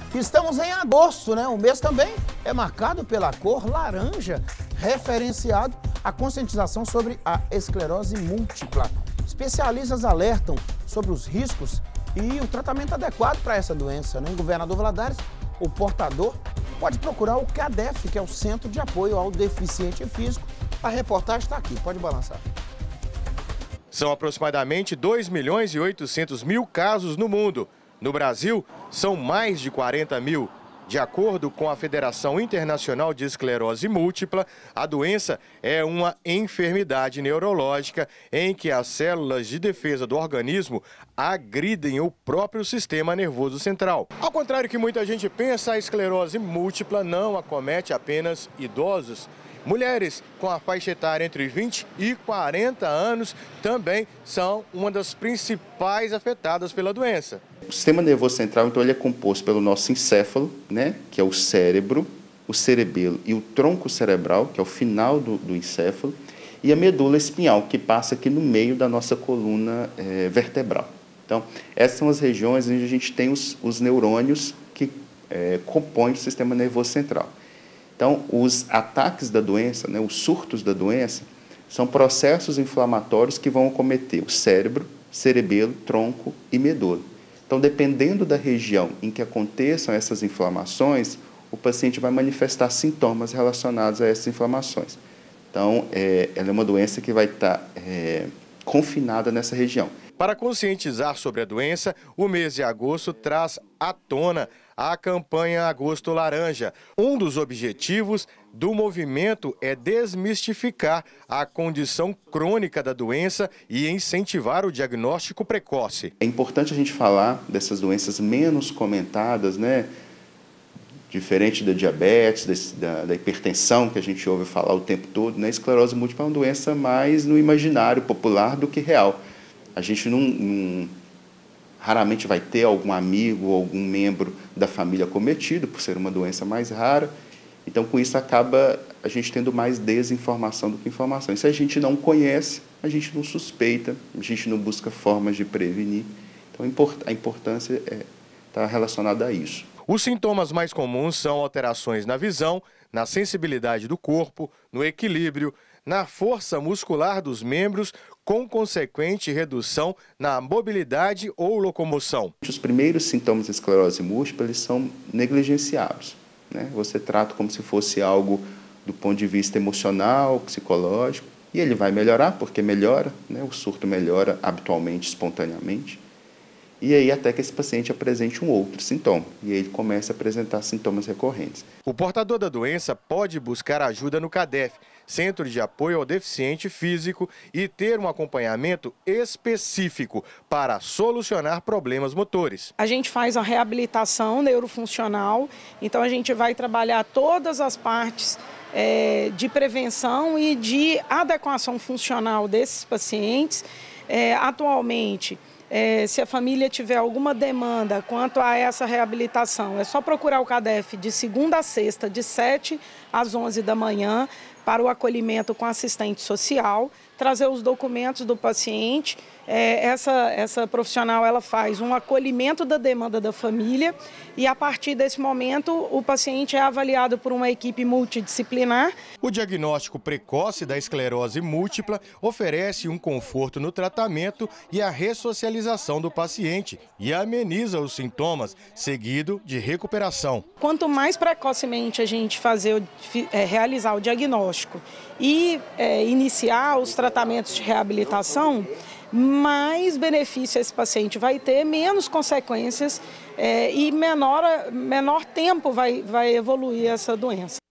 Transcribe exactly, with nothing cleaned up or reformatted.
Estamos em agosto, né? O mês também é marcado pela cor laranja, referenciado à conscientização sobre a esclerose múltipla. Especialistas alertam sobre os riscos e o tratamento adequado para essa doença, né? Em Governador Valadares, o portador pode procurar o CADEF, que é o Centro de Apoio ao Deficiente Físico. A reportagem está aqui, pode balançar. São aproximadamente dois milhões e oitocentos mil casos no mundo. No Brasil, são mais de quarenta mil. De acordo com a Federação Internacional de Esclerose Múltipla, a doença é uma enfermidade neurológica em que as células de defesa do organismo agridem o próprio sistema nervoso central. Ao contrário que muita gente pensa, a esclerose múltipla não acomete apenas idosos. Mulheres com a faixa etária entre vinte e quarenta anos também são uma das principais afetadas pela doença. O sistema nervoso central, então, ele é composto pelo nosso encéfalo, né, que é o cérebro, o cerebelo e o tronco cerebral, que é o final do, do encéfalo, e a medula espinhal, que passa aqui no meio da nossa coluna é, vertebral. Então, essas são as regiões onde a gente tem os, os neurônios que é, compõem o sistema nervoso central. Então, os ataques da doença, né, os surtos da doença, são processos inflamatórios que vão acometer o cérebro, cerebelo, tronco e medula. Então, dependendo da região em que aconteçam essas inflamações, o paciente vai manifestar sintomas relacionados a essas inflamações. Então, é, ela é uma doença que vai estar é, confinada nessa região. Para conscientizar sobre a doença, o mês de agosto traz à tona a campanha Agosto Laranja. Um dos objetivos do movimento é desmistificar a condição crônica da doença e incentivar o diagnóstico precoce. É importante a gente falar dessas doenças menos comentadas, né? Diferente da diabetes, desse, da, da hipertensão, que a gente ouve falar o tempo todo, né? A esclerose múltipla é uma doença mais no imaginário popular do que real. A gente não, não, raramente vai ter algum amigo ou algum membro da família cometido, por ser uma doença mais rara. Então, com isso, acaba a gente tendo mais desinformação do que informação. E se a gente não conhece, a gente não suspeita, a gente não busca formas de prevenir. Então, a importância está relacionada a isso. Os sintomas mais comuns são alterações na visão, na sensibilidade do corpo, no equilíbrio, na força muscular dos membros, com consequente redução na mobilidade ou locomoção. Os primeiros sintomas de esclerose múltipla eles são negligenciados, né? Você trata como se fosse algo do ponto de vista emocional, psicológico, e ele vai melhorar, porque melhora, né? O surto melhora habitualmente, espontaneamente. E aí até que esse paciente apresente um outro sintoma, e aí ele começa a apresentar sintomas recorrentes. O portador da doença pode buscar ajuda no CADEF, Centro de Apoio ao Deficiente Físico, e ter um acompanhamento específico para solucionar problemas motores. A gente faz a reabilitação neurofuncional, então a gente vai trabalhar todas as partes é, de prevenção e de adequação funcional desses pacientes. É, atualmente, É, se a família tiver alguma demanda quanto a essa reabilitação, é só procurar o CADEF de segunda a sexta, de sete às onze da manhã, para o acolhimento com assistente social, trazer os documentos do paciente. É, essa, essa profissional ela faz um acolhimento da demanda da família e, a partir desse momento, o paciente é avaliado por uma equipe multidisciplinar. O diagnóstico precoce da esclerose múltipla oferece um conforto no tratamento e a ressocialização do paciente e ameniza os sintomas, seguido de recuperação. Quanto mais precocemente a gente fazer, é, realizar o diagnóstico e é, iniciar os tratamentos de reabilitação, mais benefício esse paciente vai ter, menos consequências é, e menor, menor tempo vai, vai evoluir essa doença.